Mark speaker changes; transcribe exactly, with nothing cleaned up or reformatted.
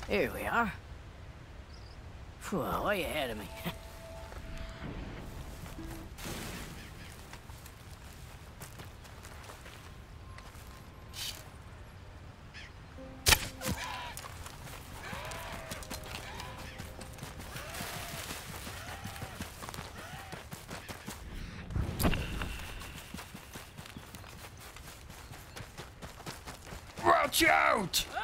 Speaker 1: Here we are. Whew, way ahead of me.
Speaker 2: Watch out!